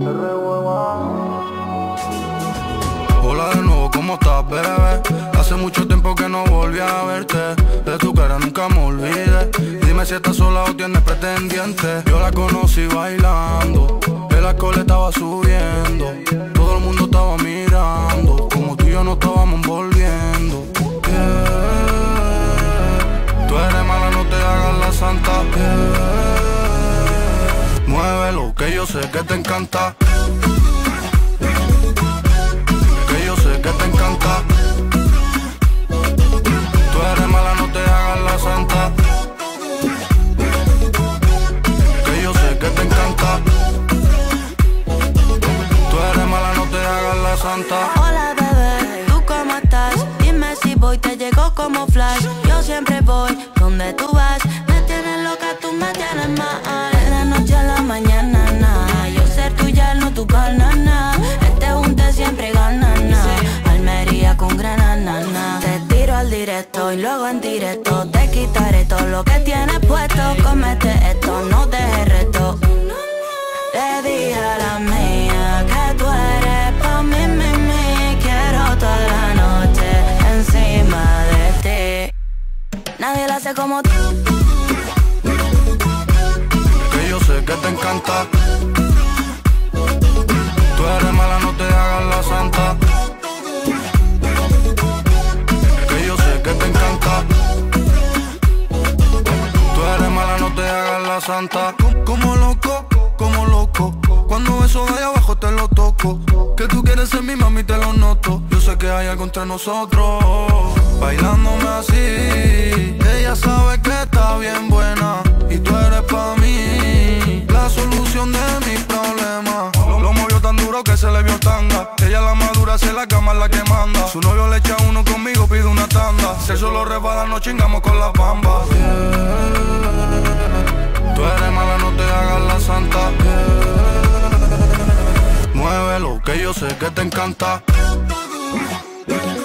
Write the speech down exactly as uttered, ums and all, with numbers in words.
Hola de nuevo, ¿cómo estás, bebé? Hace mucho tiempo que no volví a verte. De tu cara nunca me olvidé. Dime si estás sola o tienes pretendiente. Yo la conocí bailando, el alcohol estaba subiendo, todo el mundo estaba mirando, como tú y yo nos estábamos envolviendo. Yeah. Tú eres mala, no te hagas la santa. Yeah. Muévelo, que yo sé que te encanta. Que yo sé que te encanta. Tú eres mala, no te hagas la santa. Que yo sé que te encanta. Tú eres mala, no te hagas la santa. Hola bebé, ¿tú cómo estás? Dime si voy, te llego como flash. Yo siempre voy donde tú vas. Me tienes loca, tú me tienes mal. De la noche a la mañana, na. Yo ser tuya, no tu banana. Este junte siempre gana, na. Almería con granana, na. Te tiro al directo y luego en directo te quitaré todo lo que tienes puesto. Comete esto, no dejes reto. Le dije a la mía que tú eres pa' mí, mí, mí. Quiero toda la noche encima de ti. Nadie la hace como tú. Que yo sé que te encanta. Tú eres mala, no te hagas la santa. Que yo sé que te encanta. Tú eres mala, no te hagas la santa. Como loco, como loco. Cuando eso de ahí abajo te lo toco. Que tú quieres ser mi mami, te lo noto. Yo sé que hay algo entre nosotros. Bailándome así. Ella sabe que está bien buena y tú eres pa' mí la solución de mis problemas. Lo movió tan duro que se le vio tanga. Ella la madura, se la cama es la que manda. Su novio le echa uno, conmigo pide una tanda. Si eso lo resbala, nos chingamos con las bambas. Yeah. Tú eres mala, no te hagas la santa. Yeah. Muévelo, que yo sé que te encanta.